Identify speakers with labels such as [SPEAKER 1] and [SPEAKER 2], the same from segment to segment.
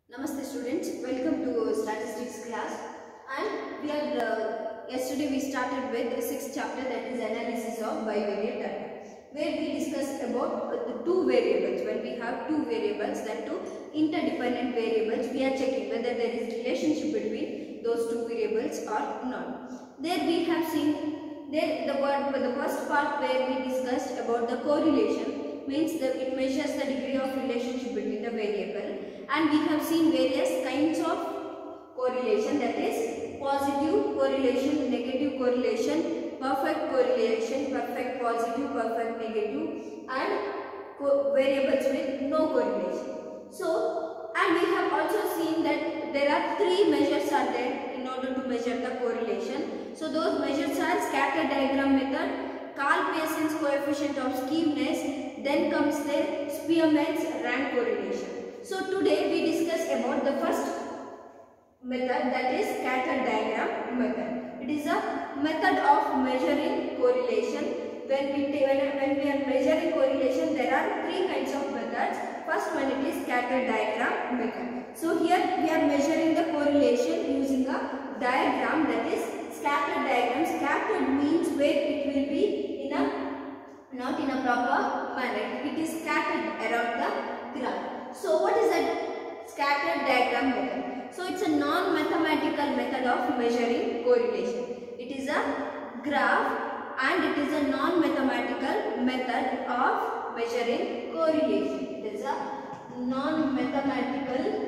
[SPEAKER 1] Namaste students, welcome to statistics class. And yesterday we started with the 6th chapter, that is analysis of bivariate data, where we discussed about the two variables. When we have two variables, that two interdependent variables, we are checking whether there is relationship between those two variables or not. There we have seen the first part where we discussed about the correlation, means that it measures the degree of relationship between the variable, and we have seen various kinds of correlation, that is positive correlation, negative correlation, perfect correlation, perfect positive, perfect negative, and variables with no correlation. So, and we have also seen that there are three measures are there in order to measure the correlation. So those measures are scatter diagram method, Karl Pearson's coefficient of skewness, then comes the Spearman's rank correlation. So today we discuss about the first method, that is scatter diagram method. It is a method of measuring correlation. When we are measuring correlation, there are three kinds of methods. First one, it is scatter diagram method. So here we are measuring the correlation using a diagram, that is scattered diagram. Scattered means where it will be in a not in a proper manner. It is scattered around the graph. So what is a scattered diagram method? So it's a non-mathematical method of measuring correlation. It is a graph and it is a non-mathematical method of measuring correlation. It is a non-mathematical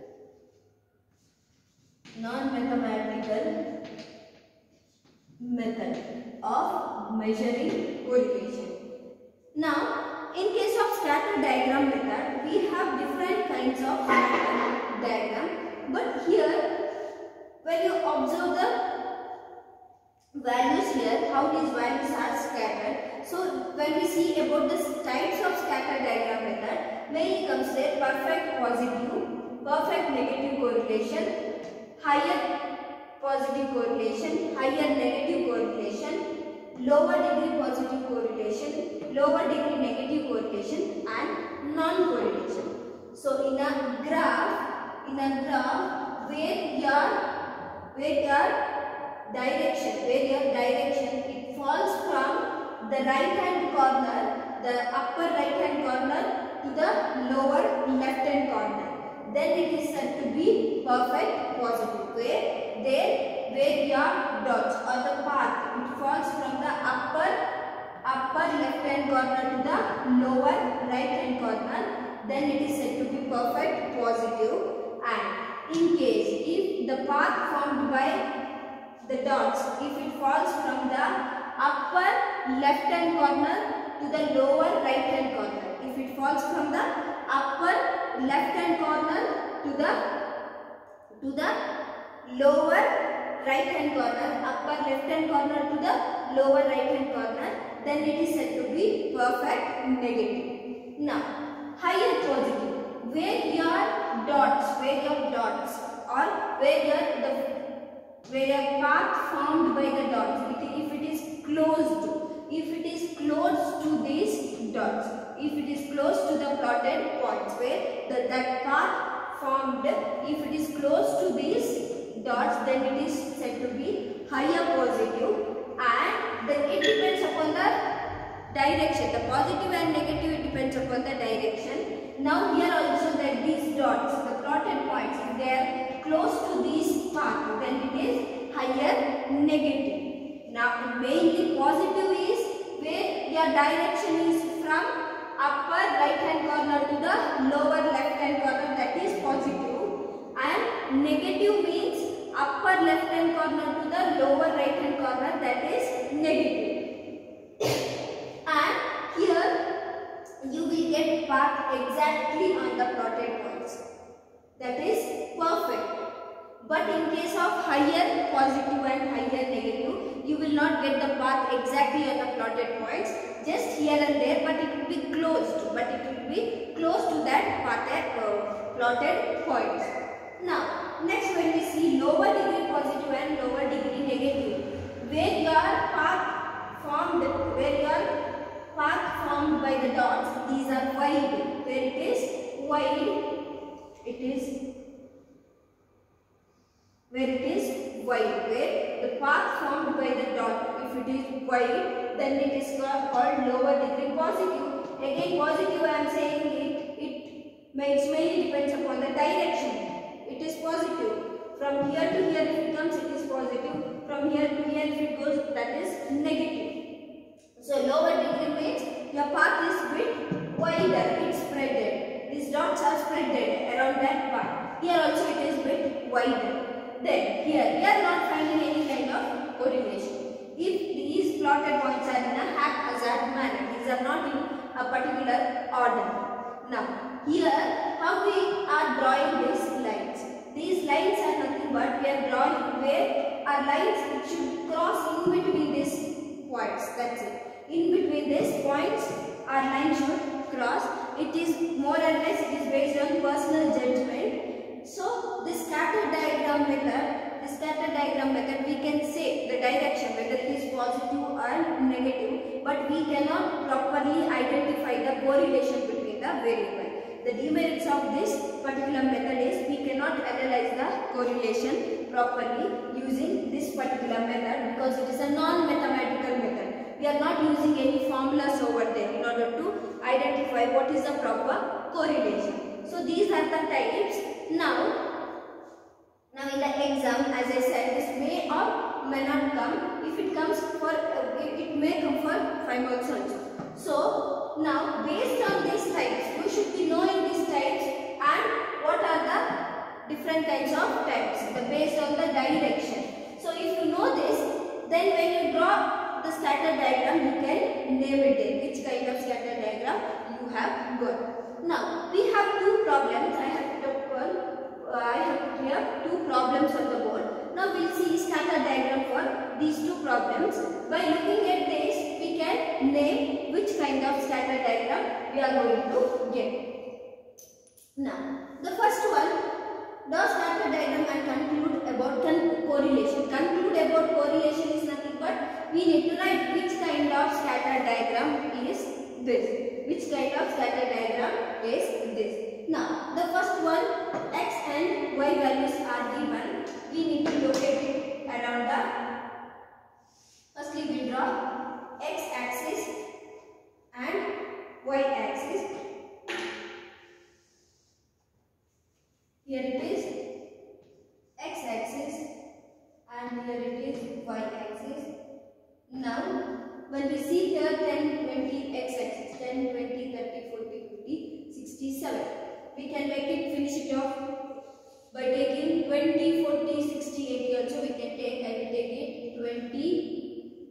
[SPEAKER 1] method of measuring correlation. Now, in case of scatter diagram method, we have different kinds of scatter diagram. But here, when you observe the values here, how these values are scattered. So, when we see about the types of scatter diagram method, mainly comes there perfect positive, perfect negative correlation, higher positive correlation, higher negative correlation, lower degree positive correlation, lower degree negative correlation, and non-correlation. So in a graph where your direction it falls from the right hand corner, the upper right hand corner to the lower left hand corner, then it is said to be perfect positive, where your dots or the path it falls from the upper left hand corner to the lower right hand corner, then it is said to be perfect positive. And in case if the path formed by the dots, if it falls from the upper left hand corner to the lower right hand corner, if it falls from the upper left hand corner to the lower right hand corner, upper left hand corner to the lower right hand corner, then it is said to be perfect negative. Now, higher positive, where your dots or where your path formed by the dots, if it is close to these dots, if it is close to the plotted points, where that path formed, if it is close to these dots, then it is said to be higher positive, and then it depends upon the direction. The positive and negative, it depends upon the direction. Now here also that these dots, the plotted points, if they are close to this path, then it is higher negative. Now mainly positive is where your direction is from upper right hand corner to the lower left hand corner, that is positive, and negative means upper left hand corner to the lower right hand corner, that is negative. And here you will get path exactly on the plotted points, that is perfect. But in case of higher positive and higher negative, you will not get the path exactly on the plotted points, just here and there, but it will be close to that plotted points. Now, next when we see lower degree positive and lower degree negative, where your path formed by the dots, these are wide, where it is wide, it is wide, where the path formed by the dot, if it is wide, then it is called lower degree positive. Again positive I am saying it mainly depends upon the direction. It is positive. From here to here if it comes, it is positive. From here to here if it goes, that is negative. So lower degree means your path is bit wider, it's spreaded. These dots are spreaded around that part. Here also it is bit wider. Then here we are not finding any kind of correlation. If these plotted points are in a haphazard manner, these are not in a particular order. Now here how we are drawing these lines. These lines are nothing but we are drawing where our lines should cross in between these points. That's it. In between these points our line should cross. It is more or less it is based on personal judgment. So this scatter diagram method we can say the direction whether it is positive or negative, but we cannot properly identify the correlation between the variable. The demerits of this particular method is we cannot analyze the correlation properly using this particular method because it is a non-mathematical method. We are not using any formulas over there in order to identify what is the proper correlation. So these are the types. Now in the exam, as I said, this may or may not come. If it comes for, it may come for 5 marks also. So now based on these types, you should be knowing these types and what are the different kinds of types based on the direction. So if you know this, then when you draw the scatter diagram, you can name it in which kind of scatter diagram you have got. Now we have two problems. I have put here two problems on the board. Now we will see scatter diagram for these two problems. By looking at this, we can name which kind of scatter diagram we are going to get. Now the first one, draw scatter diagram and conclude about correlation. Conclude about correlation is nothing but we need to write which kind of scatter diagram is this. Which kind of scatter diagram is this. Now the first one, x and y values are given. We need to locate it around the, firstly we draw x axis and y axis. Here it is x axis and here it is y axis. Now when we see here 10, 20 x axis, 10, 20, 30, 40, 50, 60, 70. We can make it, finish it off by taking 20, 40, 60, 80 also we can take. I will take it 20,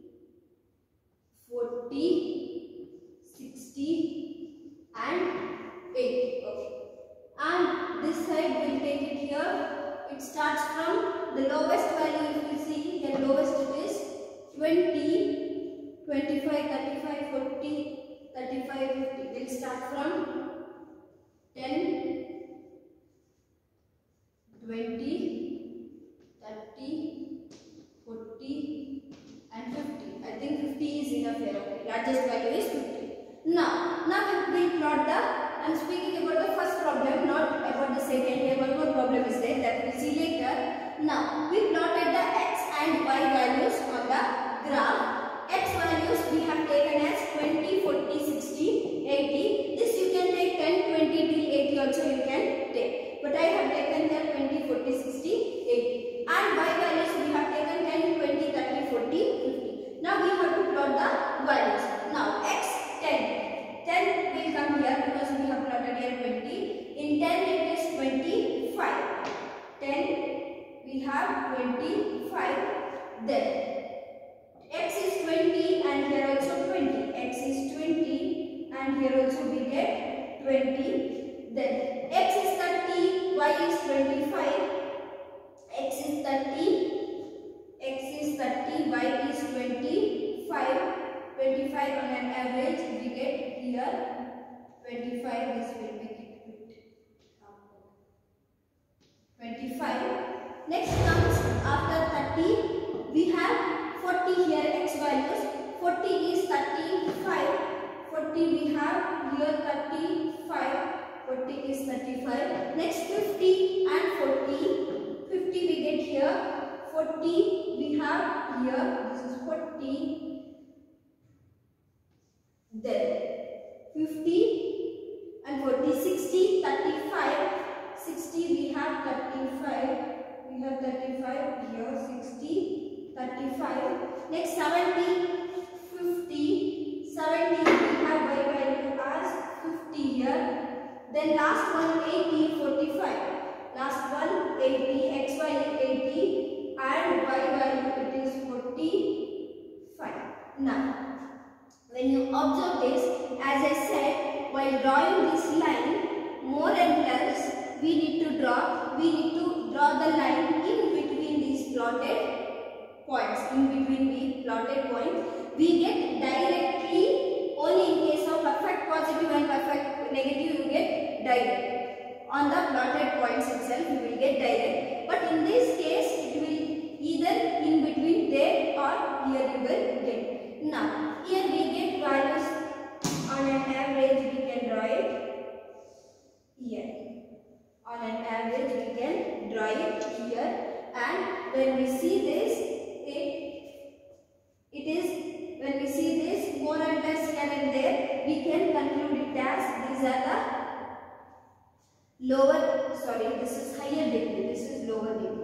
[SPEAKER 1] 40, 60 and 80. Okay. And this side we will take it here. It starts from the lowest value. If you see here, lowest it is 20, 25, 35, 40, 35, 50. We will start from 10, 20, 30, 40 and 50. I think 50 is enough here. Okay. Largest value is 50. Now we will plot the, I am speaking about the first problem, not about the second. Here one more problem is there that we will see later. Now we plotted the x and y values on the graph. X values we have taken as 20, 40, 60, 80. This you can take 10, 20 till 80 also you can take. But I have taken here 20, 40, 60, 80. And y values we have taken 10, 20, 30, 40, 50. Now we have to plot the values. Now x 10. 10 will come here because we have plotted here 20. In 10 it is 25. 10 we have 25. Then x is 20 and here also 20. X is 20 and here also we get 20. Then x is 30, y is 25. X is 30, x is 30, y is 25. 25 on an average we get here 25. This will make it bit 25. Next comes after 30 we have 40 here x values. 40 is 35. 40 we have here 35. 40 is 35. Next 50 and 40. 50 we get here 40 40, then 50 and 40, 60, 35, 60 we have 35, here 60, 35, next 70, 50, 70 we have y value as 50 here, then last one 80, 45, last one 80, x value 80 and y value it is 45. Now when you observe this, as I said, while drawing this line, more and less we need to draw the line in between these plotted points. In between the plotted points, we get directly, only in case of perfect positive and perfect negative you get direct. On the plotted points itself you will get direct. But in this case it will either in between there or here you will get. Now here we get values on an average, we can draw it here. On an average we can draw it here, and when we see this, when we see this more and less here and there, we can conclude it as these are the lower, this is higher degree, this is lower degree.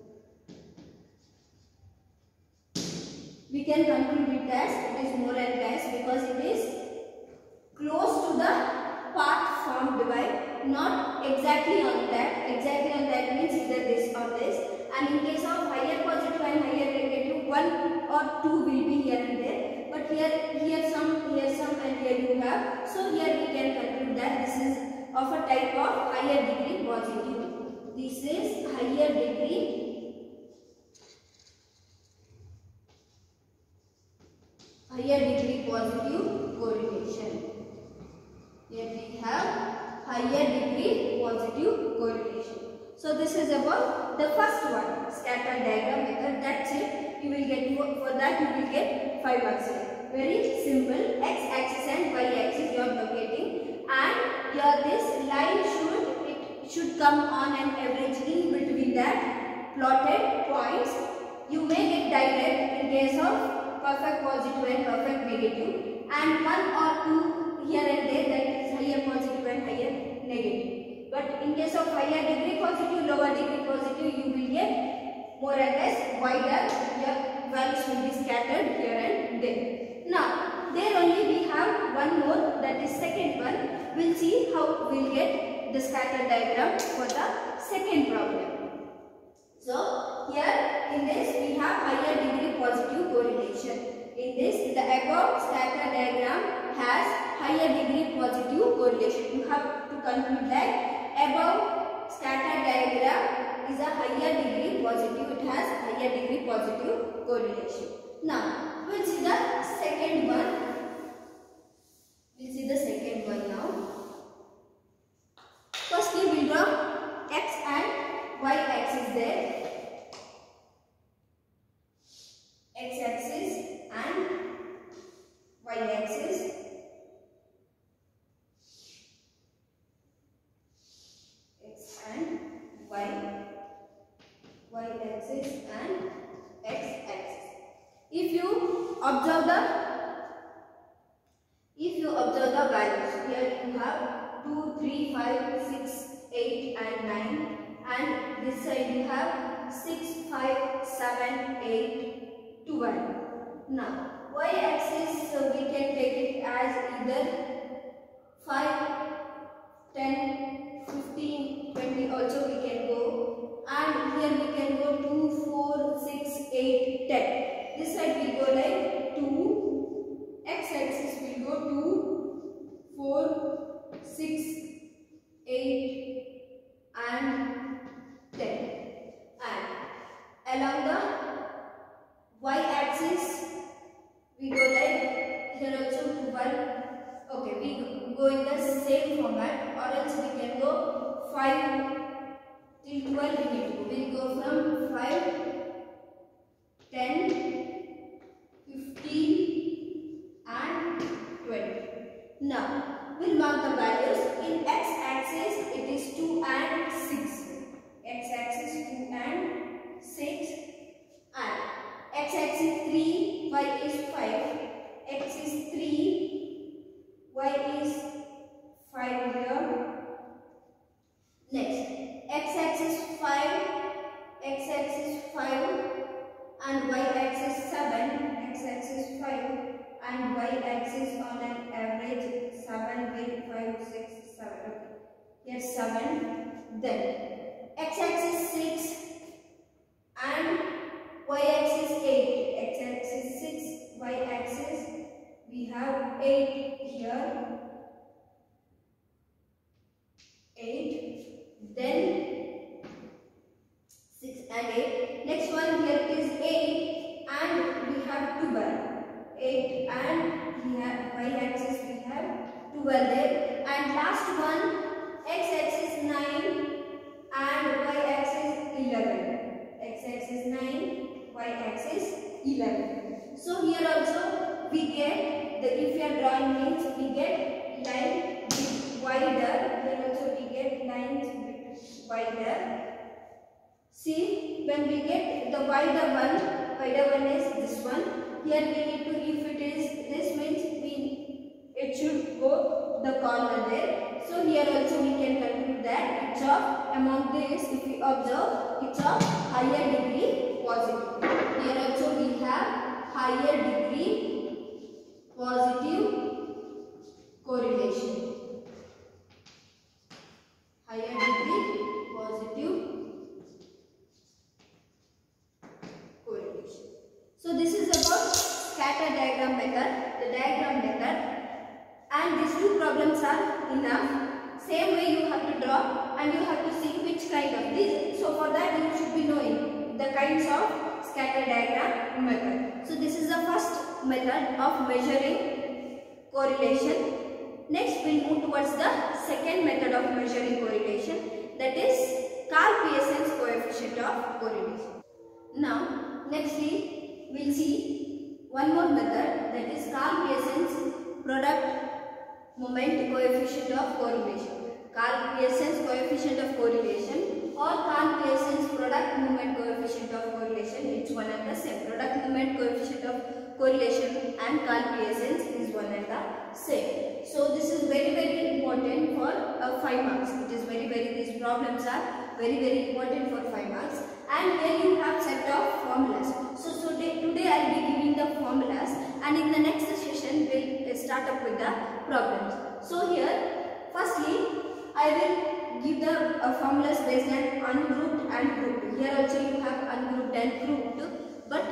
[SPEAKER 1] We can conclude it as it is more and less because it is close to the path formed by, not exactly on that. Exactly on that means either this or this. And in case of higher positive and higher negative, 1 or 2 will be here and there. But here some, and here you have. So here we can conclude that this is of a type of higher degree positive. This is higher degree positive correlation. Here we have higher degree positive correlation. So this is about the first one, scatter diagram method. That's it. You will get, for that you will get 5 marks. Very simple. X axis and y axis you are locating, and here this line should come on an average in between that plotted points. You may get direct in case of perfect positive and perfect negative, and 1 or 2 here and there, that is higher positive and higher negative. But in case of higher degree positive, lower degree positive, you will get more and less wider. Your values will be scattered here and there. Now there only we have one more, that is second one. We'll see how we'll get the scatter diagram for the second problem. So here in this we have higher degree positive correlation. In this, the above scatter diagram has higher degree positive correlation. You have to conclude that above scatter diagram is a higher degree positive. It has higher degree positive correlation. Now we'll see the second one. Now. Firstly, we'll draw x and y axis there. X axis and y axis. X and y axis and x axis. If you observe the values, here you have 2, 3, 5, 6, 8 and 9, and this side you have 6, 5, 7, 8, 12. Now y axis, so we can take it as either 5, 10, 15, 20 also we can go, and here we can go 2, 4, 6, 8, 10. This side we go like 2, x axis we go 2, 4, 6, 8 and 10. And along the y axis we go like here also 12. Okay, we go in the same format, or else we can go 5 till 12 we need to go. We go from 5, 10, 15 and 20. Now we'll mark the values. In x axis it is 2 and 6. X axis 2 and 6, and x axis 3, y is Next, x-axis 5, x-axis 5 and y-axis 7, x-axis 5 and y-axis on an average 7 with 5, 6, 7. Okay. Here 7. Then x-axis 6 and y-axis 8. X-axis 6, y-axis we have 8 here. 8. Then 6 and 8. Next one here is 8 and we have 12. 8 and we have y-axis we have 12 there. And last one x-axis 9 and y-axis 11. X-axis 9, y-axis 11. So here also we get the, if we are drawing means we get line bit wider. Here also we get lines bit wider. See, when we get the wider one is this one. Here we need to, if it is this means it should go the corner there. So here also we can conclude that it's of, among this if we observe, it's of higher degree positive. Here also we have higher degree positive correlation. Higher degree positive correlation. So this is about scatter diagram method, the diagram method. And these two problems are enough. Same way you have to draw and you have to see which kind of this. So for that you should be knowing the kinds of scatter diagram method. So this is the first method of measuring correlation. Next we will move towards the second method of measuring correlation, that is Karl-Pearson's coefficient of correlation. Now nextly we will see one more method, that is Karl-Pearson's product moment coefficient of correlation. Karl-Pearson's coefficient of correlation or Karl-Pearson's product moment coefficient of correlation, it's one and the same. Product moment coefficient of correlation and Karl-Pearson's is one and the same. So this is very important for 5 marks. It is these problems are very important for 5 marks. And here you have set of formulas. So today I will be giving the formulas, and in the next session we will start up with the problems. So here firstly I will give the formulas based on ungrouped and grouped. Here also you have ungrouped and grouped, but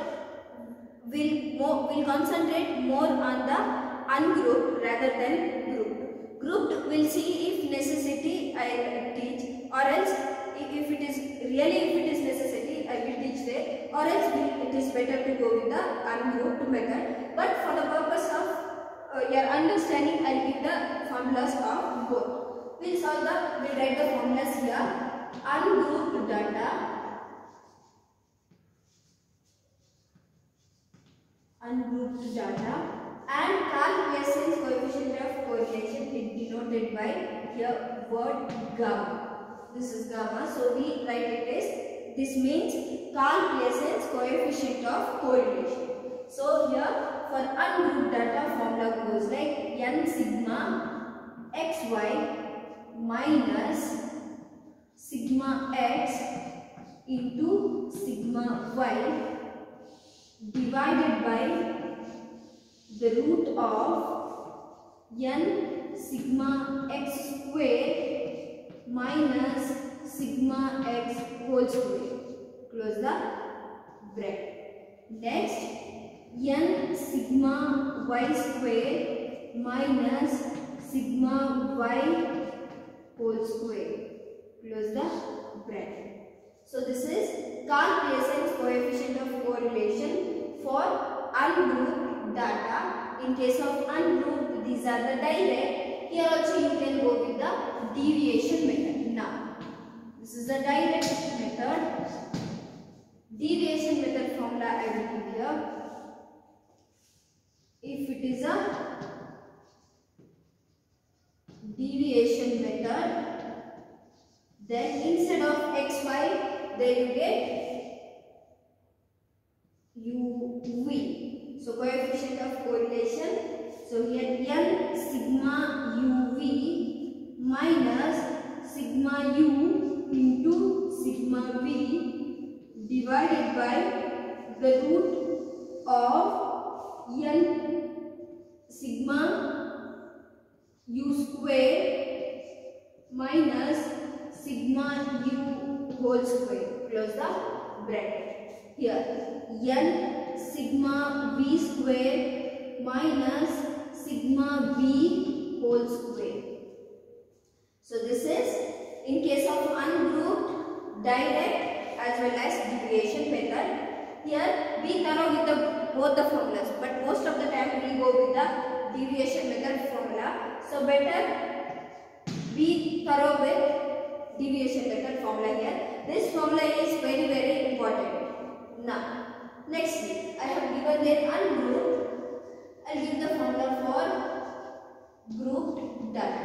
[SPEAKER 1] we'll concentrate more on the ungrouped rather than grouped. Grouped we'll see if necessity I will teach, or else if it is necessity I will teach there, or else it is better to go with the ungrouped method. But for the purpose of your understanding, I will give the formulas of both. We'll write the formulas here. Ungrouped data, and Karl-Pearson's coefficient of correlation is denoted by here word gamma. This is gamma, so we write it as, this means Karl-Pearson's coefficient of correlation. So here for ungrouped data formula goes like n sigma xy minus sigma x into sigma y divided by the root of n sigma x square minus sigma x whole square. Close the bracket. Next, n sigma y square minus sigma y whole square. Close the bracket. So this is Karl-Pearson's coefficient of correlation for ungrouped data. In case of ungrouped, these are the direct. Here also you can go with the deviation method. Now, this is the direct method. Deviation method formula I will give here. If it is a deviation method, then instead of xy, there you get uv. So coefficient of correlation. So here n sigma uv minus sigma u sigma v divided by the root of n sigma u square minus sigma u whole square. Close the bracket. Here n sigma v square minus sigma v whole square. So this is in case of ungrouped, direct as well as deviation method. Here be thorough with both the formulas, but most of the time we go with the deviation method formula. So better be thorough with deviation method formula here. This formula is very important. Now, nextly, I have given there ungrouped. I'll give the formula for grouped data.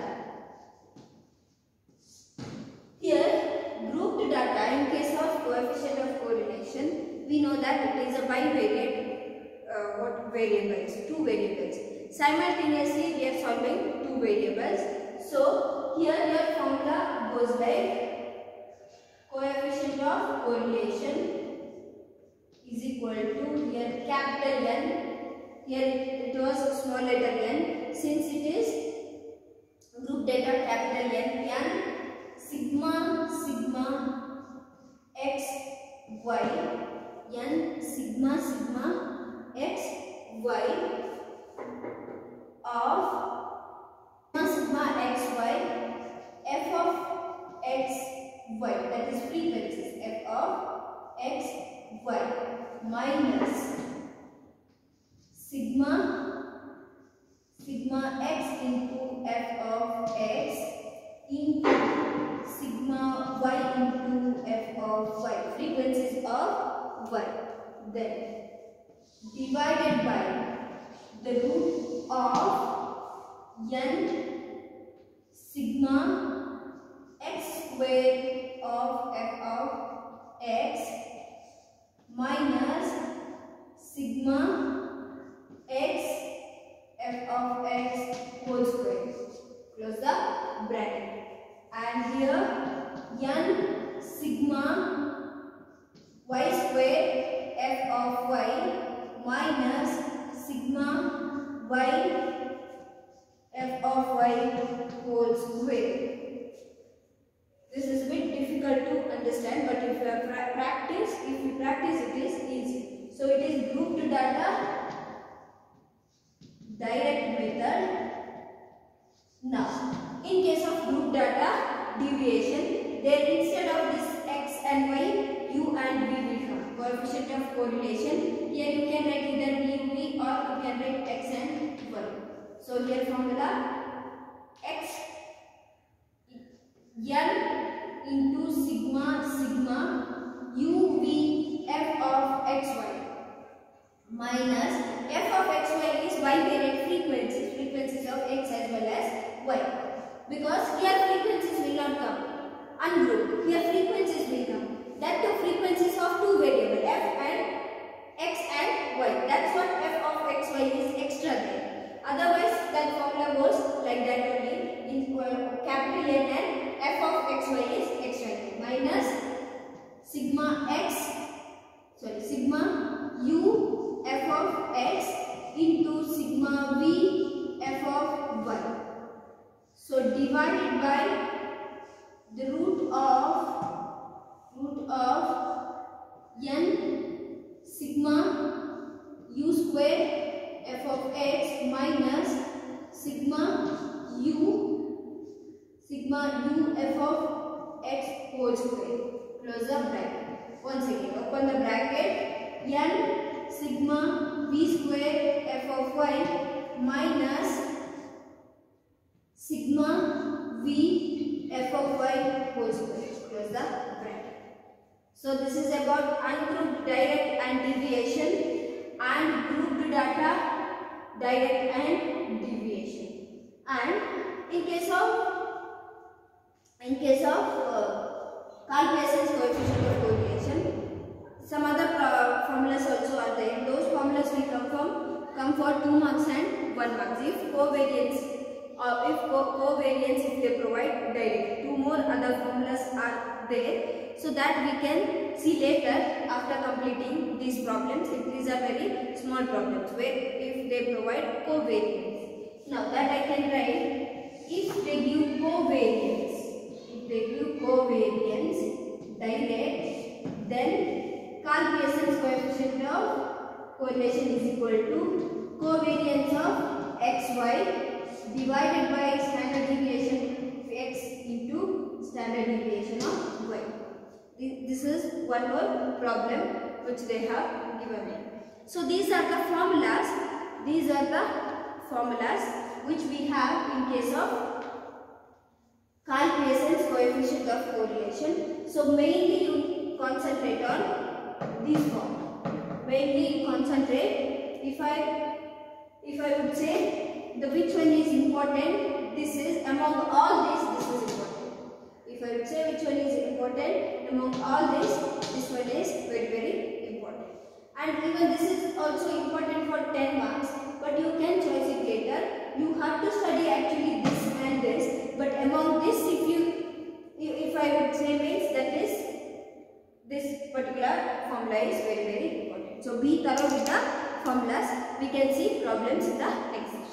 [SPEAKER 1] Here, grouped data in case of coefficient of correlation, we know that it is a bivariate variables, two variables. Simultaneously, we are solving two variables. So, here your formula goes like coefficient of correlation is equal to here capital N. Here it was small letter n. Since it is group data capital N, sigma x y, n sigma x y of sigma x y f of x y, that is frequencies f of x y minus sigma x into f of x into sigma y into f of y, frequencies of y, then divided by the root of n sigma x square of f of x minus sigma x f of x whole square. Close the bracket. And here n sigma y square f of y minus sigma y f of y whole square. This is a bit difficult to understand, but if you practice it is easy. So it is grouped data, direct method. Now, in case of group data deviation, there instead of this x and y, u and v will come. Coefficient of correlation. Here you can write either u, v, or you can write x and y. So here formula x n into sigma u v f of xy minus f of xy is bivariate frequencies of x as well as y, because here frequencies will not come ungrouped, here frequencies will come, that two frequencies of two variables f and x and y. That's what f of xy is extra there. Otherwise that formula goes like that only. In capital N and f of xy is extra minus sigma u f of x into sigma v f of y. So divided by the root of n sigma u square f of x minus sigma u f of x whole square. Close the bracket. Once again, open the bracket. N sigma v square f of y minus sigma v f of y whole square. Close the bracket. So this is about ungrouped direct and deviation, and grouped data direct and deviation. And in case of Karl Pearson's coefficient of correlation, some other formulas also are there. Those formulas will come for 2 marks and 1 marks if covariance if they provide direct. 2 more other formulas are there, so that we can see later after completing these problems. These are very small problems where if they provide covariance. Now that I can write, if they give covariance, direct, then Karl Pearson's coefficient of correlation is equal to covariance of xy divided by standard deviation of x into standard deviation of y. This is one more problem which they have given me. So these are the formulas. These are the formulas which we have in case of Karl Pearson's coefficient of correlation. So mainly you concentrate on this form. Mainly you concentrate. If I would say the which one is important, this is among all this is important. If I would say which one is important among all this one is very important. And even this is also important for 10 marks, but you can choose it later. You have to study actually this and this, but among this, if I would say means that is this particular formula is very important. So be thorough with the formulas. We can see problems in the next.